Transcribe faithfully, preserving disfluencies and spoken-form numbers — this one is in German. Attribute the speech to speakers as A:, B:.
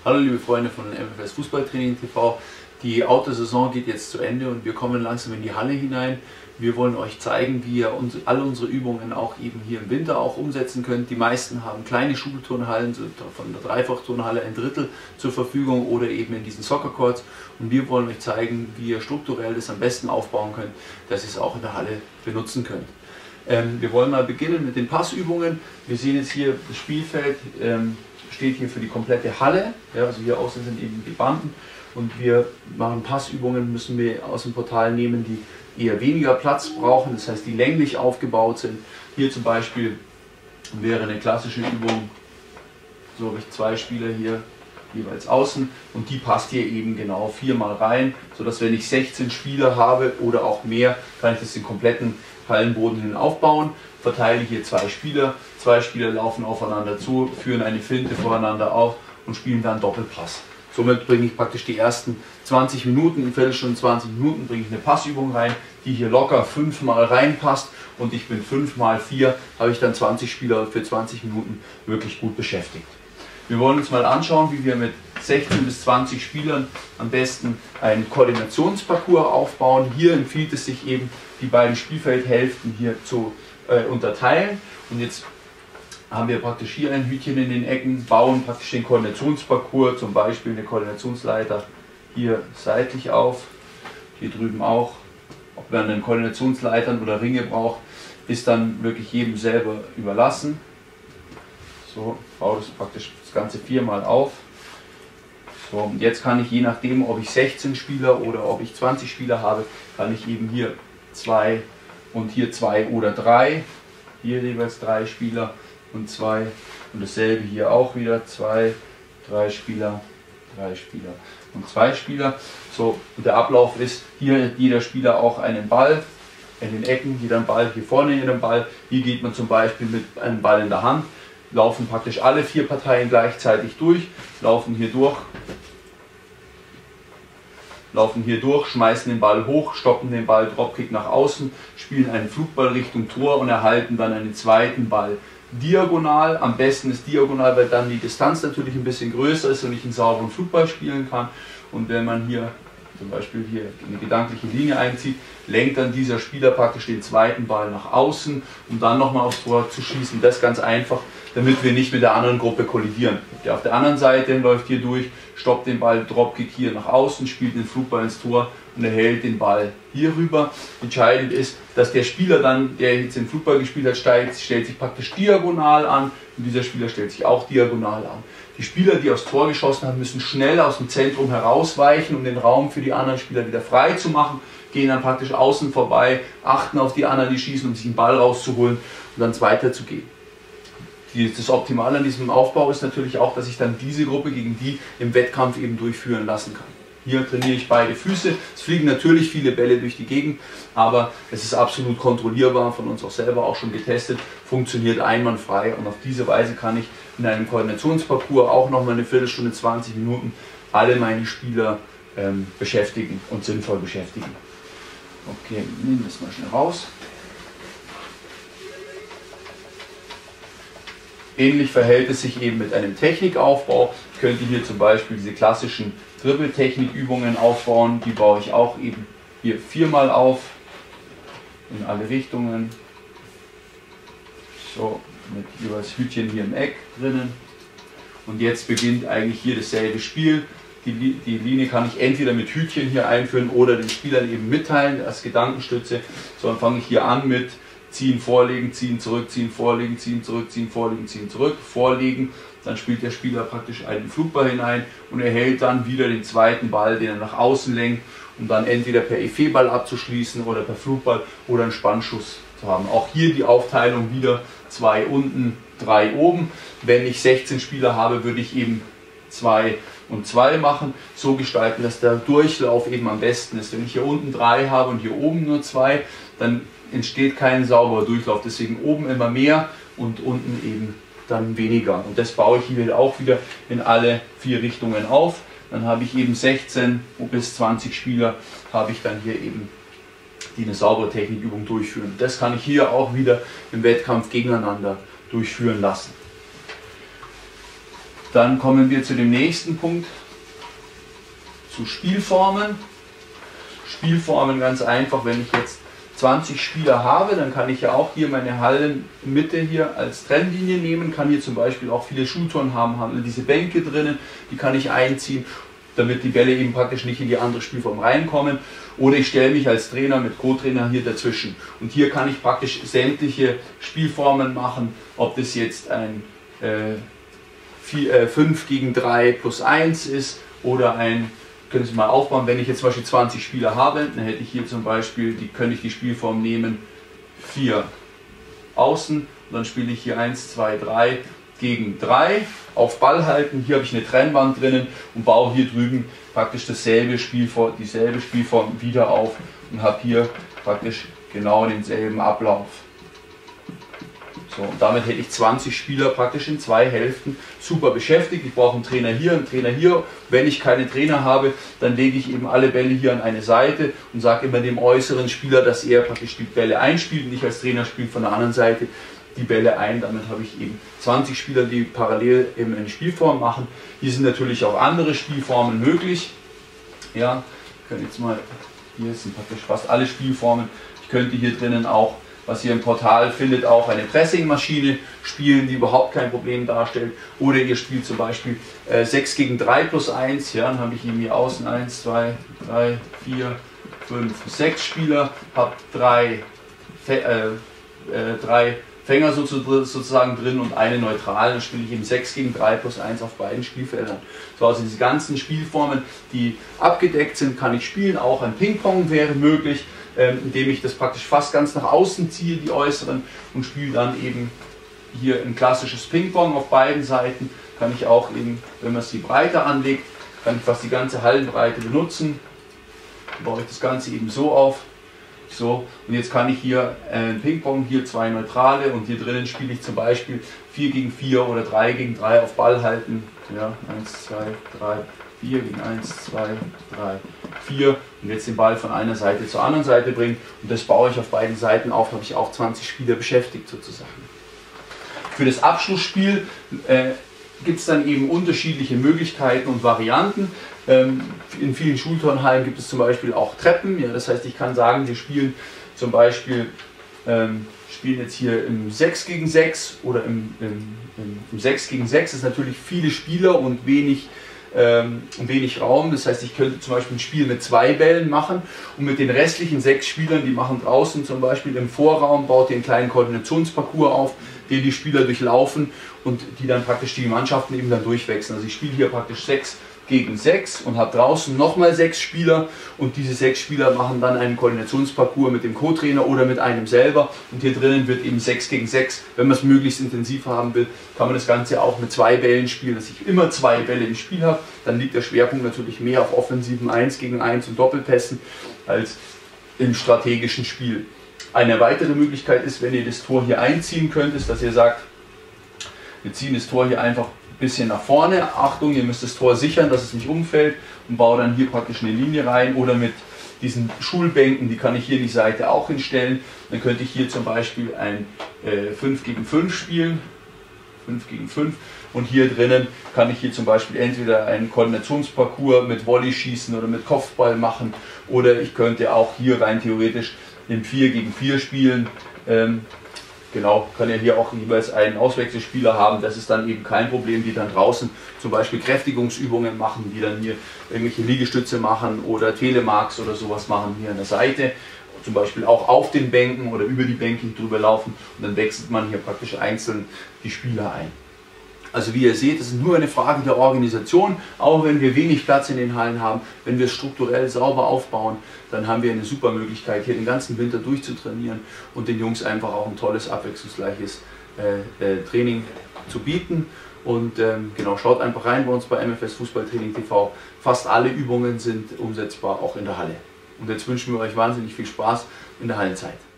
A: Hallo liebe Freunde von M F S Fußballtraining T V. Die Outdoor-Saison geht jetzt zu Ende und wir kommen langsam in die Halle hinein. Wir wollen euch zeigen, wie ihr uns, alle unsere Übungen auch eben hier im Winter auch umsetzen könnt. Die meisten haben kleine Schulturnhallen, so von der Dreifachturnhalle ein Drittel zur Verfügung oder eben in diesen Soccer Courts. Und wir wollen euch zeigen, wie ihr strukturell das am besten aufbauen könnt, dass ihr es auch in der Halle benutzen könnt. Ähm, wir wollen mal beginnen mit den Passübungen. Wir sehen jetzt hier das Spielfeld. Ähm, steht hier für die komplette Halle, ja, also hier außen sind eben die Banden und wir machen Passübungen, müssen wir aus dem Portal nehmen, die eher weniger Platz brauchen, das heißt die länglich aufgebaut sind. Hier zum Beispiel wäre eine klassische Übung, so habe ich zwei Spieler hier jeweils außen und die passt hier eben genau viermal rein, sodass wenn ich sechzehn Spieler habe oder auch mehr, kann ich das den kompletten Hallenboden hin aufbauen, verteile hier zwei Spieler, zwei Spieler laufen aufeinander zu, führen eine Finte voreinander auf und spielen dann Doppelpass. Somit bringe ich praktisch die ersten zwanzig Minuten, in Viertelstunde zwanzig Minuten bringe ich eine Passübung rein, die hier locker fünfmal reinpasst und ich bin fünf mal vier, habe ich dann zwanzig Spieler für zwanzig Minuten wirklich gut beschäftigt. Wir wollen uns mal anschauen, wie wir mit sechzehn bis zwanzig Spielern am besten einen Koordinationsparcours aufbauen. Hier empfiehlt es sich eben, die beiden Spielfeldhälften hier zu äh, unterteilen. Und jetzt haben wir praktisch hier ein Hütchen in den Ecken, bauen praktisch den Koordinationsparcours, zum Beispiel eine Koordinationsleiter hier seitlich auf, hier drüben auch. Ob man einen Koordinationsleitern oder Ringe braucht, ist dann wirklich jedem selber überlassen. So, baue das praktisch das Ganze viermal auf. So, und jetzt kann ich, je nachdem, ob ich sechzehn Spieler oder ob ich zwanzig Spieler habe, kann ich eben hier zwei und hier zwei oder drei, hier jeweils drei Spieler und zwei und dasselbe hier auch wieder, zwei, drei Spieler, drei Spieler und zwei Spieler. So, und der Ablauf ist, hier hat jeder Spieler auch einen Ball in den Ecken, jeder einen Ball, hier vorne in den Ball, hier geht man zum Beispiel mit einem Ball in der Hand, laufen praktisch alle vier Parteien gleichzeitig durch, laufen hier durch, laufen hier durch, schmeißen den Ball hoch, stoppen den Ball, Dropkick nach außen, spielen einen Flugball Richtung Tor und erhalten dann einen zweiten Ball diagonal. Am besten ist diagonal, weil dann die Distanz natürlich ein bisschen größer ist und ich einen sauberen Flugball spielen kann. Und wenn man hier zum Beispiel hier eine gedankliche Linie einzieht, lenkt dann dieser Spieler praktisch den zweiten Ball nach außen, um dann nochmal aufs Tor zu schießen. Das ganz einfach, damit wir nicht mit der anderen Gruppe kollidieren. Der auf der anderen Seite läuft hier durch, stoppt den Ball, Dropkick hier nach außen, spielt den Flugball ins Tor und erhält den Ball hier rüber. Entscheidend ist, dass der Spieler dann, der jetzt den Flugball gespielt hat, steigt, stellt sich praktisch diagonal an und dieser Spieler stellt sich auch diagonal an. Die Spieler, die aufs Tor geschossen haben, müssen schnell aus dem Zentrum herausweichen, um den Raum für die anderen Spieler wieder frei zu machen, gehen dann praktisch außen vorbei, achten auf die anderen, die schießen, um sich einen Ball rauszuholen und dann weiterzugehen. Das Optimale an diesem Aufbau ist natürlich auch, dass ich dann diese Gruppe gegen die im Wettkampf eben durchführen lassen kann. Hier trainiere ich beide Füße. Es fliegen natürlich viele Bälle durch die Gegend, aber es ist absolut kontrollierbar, von uns auch selber auch schon getestet, funktioniert einwandfrei und auf diese Weise kann ich in einem Koordinationsparcours auch nochmal eine Viertelstunde, zwanzig Minuten alle meine Spieler ähm, beschäftigen und sinnvoll beschäftigen. Okay, nehmen wir das mal schnell raus. Ähnlich verhält es sich eben mit einem Technikaufbau. Ich könnte hier zum Beispiel diese klassischen Dribbeltechnikübungen aufbauen. Die baue ich auch eben hier viermal auf, in alle Richtungen. So, mit jeweils Hütchen hier im Eck drinnen. Und jetzt beginnt eigentlich hier dasselbe Spiel. Die, die Linie kann ich entweder mit Hütchen hier einführen oder den Spielern eben mitteilen als Gedankenstütze. So, dann fange ich hier an mit ziehen, vorlegen, ziehen, zurück, ziehen, vorlegen, ziehen, zurück, ziehen, vorlegen, ziehen, zurück, vorlegen. Dann spielt der Spieler praktisch einen Flugball hinein und erhält dann wieder den zweiten Ball, den er nach außen lenkt, um dann entweder per Effet-Ball abzuschließen oder per Flugball oder einen Spannschuss zu haben. Auch hier die Aufteilung wieder zwei unten, drei oben. Wenn ich sechzehn Spieler habe, würde ich eben zwei und zwei machen, so gestalten, dass der Durchlauf eben am besten ist. Wenn ich hier unten drei habe und hier oben nur zwei, dann entsteht kein sauberer Durchlauf, deswegen oben immer mehr und unten eben dann weniger. Und das baue ich hier auch wieder in alle vier Richtungen auf. Dann habe ich eben sechzehn bis zwanzig Spieler, habe ich dann hier eben, die eine saubere Technikübung durchführen. Das kann ich hier auch wieder im Wettkampf gegeneinander durchführen lassen. Dann kommen wir zu dem nächsten Punkt, zu Spielformen. Spielformen ganz einfach, wenn ich jetzt zwanzig Spieler habe, dann kann ich ja auch hier meine Hallenmitte hier als Trennlinie nehmen, kann hier zum Beispiel auch viele Schultouren haben, haben diese Bänke drinnen, die kann ich einziehen, damit die Bälle eben praktisch nicht in die andere Spielform reinkommen. Oder ich stelle mich als Trainer mit Co-Trainer hier dazwischen. Und hier kann ich praktisch sämtliche Spielformen machen, ob das jetzt ein äh, fünf gegen drei plus eins ist oder ein, können Sie mal aufbauen, wenn ich jetzt zum Beispiel zwanzig Spieler habe, dann hätte ich hier zum Beispiel, die könnte ich die Spielform nehmen, vier außen, und dann spiele ich hier eins, zwei, drei gegen drei, auf Ball halten, hier habe ich eine Trennwand drinnen und baue hier drüben praktisch dasselbe Spielform, dieselbe Spielform wieder auf und habe hier praktisch genau denselben Ablauf. So, und damit hätte ich zwanzig Spieler praktisch in zwei Hälften super beschäftigt. Ich brauche einen Trainer hier, einen Trainer hier. Wenn ich keine Trainer habe, dann lege ich eben alle Bälle hier an eine Seite und sage immer dem äußeren Spieler, dass er praktisch die Bälle einspielt und ich als Trainer spiele von der anderen Seite die Bälle ein. Damit habe ich eben zwanzig Spieler, die parallel eben eine Spielform machen. Hier sind natürlich auch andere Spielformen möglich. Ja, ich kann jetzt mal, hier sind praktisch fast alle Spielformen. Ich könnte hier drinnen auch, was ihr im Portal findet, auch eine Pressingmaschine spielen, die überhaupt kein Problem darstellt. Oder ihr spielt zum Beispiel äh, sechs gegen drei plus eins, ja, dann habe ich eben hier außen eins, zwei, drei, vier, fünf, sechs Spieler, habe drei, äh, äh, drei Fänger sozusagen drin und eine neutral, dann spiele ich eben sechs gegen drei plus eins auf beiden Spielfeldern. So, also diese ganzen Spielformen, die abgedeckt sind, kann ich spielen. Auch ein Ping-Pong wäre möglich, ähm, indem ich das praktisch fast ganz nach außen ziehe, die äußeren, und spiele dann eben hier ein klassisches Ping-Pong auf beiden Seiten. Kann ich auch eben, wenn man es die Breite anlegt, kann ich fast die ganze Hallenbreite benutzen. Dann baue ich das Ganze eben so auf. So, und jetzt kann ich hier ein äh, Ping-Pong, hier zwei neutrale, und hier drinnen spiele ich zum Beispiel vier gegen vier oder drei gegen drei auf Ball halten. Ja, eins, zwei, drei, vier gegen eins, zwei, drei, vier, und jetzt den Ball von einer Seite zur anderen Seite bringen, und das baue ich auf beiden Seiten auf, habe ich auch zwanzig Spieler beschäftigt sozusagen. Für das Abschlussspiel äh, gibt es dann eben unterschiedliche Möglichkeiten und Varianten. In vielen Schulturnhallen gibt es zum Beispiel auch Treppen. Ja, das heißt, ich kann sagen, wir spielen zum Beispiel ähm, spielen jetzt hier im sechs gegen sechs oder im, im, im sechs gegen sechs. Das ist natürlich viele Spieler und wenig, ähm, wenig Raum. Das heißt, ich könnte zum Beispiel ein Spiel mit zwei Bällen machen, und mit den restlichen sechs Spielern, die machen draußen zum Beispiel im Vorraum, baut ihr einen kleinen Koordinationsparcours auf, den die Spieler durchlaufen und die dann praktisch die Mannschaften eben dann durchwechseln. Also ich spiele hier praktisch sechs gegen sechs und habe draußen nochmal sechs Spieler, und diese sechs Spieler machen dann einen Koordinationsparcours mit dem Co-Trainer oder mit einem selber, und hier drinnen wird eben sechs gegen sechs. Wenn man es möglichst intensiv haben will, kann man das Ganze auch mit zwei Bällen spielen, dass ich immer zwei Bälle im Spiel habe. Dann liegt der Schwerpunkt natürlich mehr auf offensiven eins gegen eins und Doppelpässen als im strategischen Spiel. Eine weitere Möglichkeit ist, wenn ihr das Tor hier einziehen könnt, ist, dass ihr sagt, wir ziehen das Tor hier einfach bisschen nach vorne. Achtung, ihr müsst das Tor sichern, dass es nicht umfällt, und baue dann hier praktisch eine Linie rein, oder mit diesen Schulbänken, die kann ich hier die Seite auch hinstellen. Dann könnte ich hier zum Beispiel ein äh, fünf gegen fünf spielen. fünf gegen fünf. Und hier drinnen kann ich hier zum Beispiel entweder einen Koordinationsparcours mit Volley schießen oder mit Kopfball machen, oder ich könnte auch hier rein theoretisch im vier gegen vier spielen. Ähm, Genau, kann ja hier auch jeweils einen Auswechselspieler haben, das ist dann eben kein Problem, die dann draußen zum Beispiel Kräftigungsübungen machen, die dann hier irgendwelche Liegestütze machen oder Telemarks oder sowas machen hier an der Seite. Zum Beispiel auch auf den Bänken oder über die Bänke drüber laufen, und dann wechselt man hier praktisch einzeln die Spieler ein. Also wie ihr seht, es ist nur eine Frage der Organisation. Auch wenn wir wenig Platz in den Hallen haben, wenn wir es strukturell sauber aufbauen, dann haben wir eine super Möglichkeit, hier den ganzen Winter durchzutrainieren und den Jungs einfach auch ein tolles, abwechslungsreiches äh, äh, Training zu bieten. Und ähm, genau, schaut einfach rein bei uns bei M F S Fußballtraining T V. Fast alle Übungen sind umsetzbar, auch in der Halle. Und jetzt wünschen wir euch wahnsinnig viel Spaß in der Hallenzeit.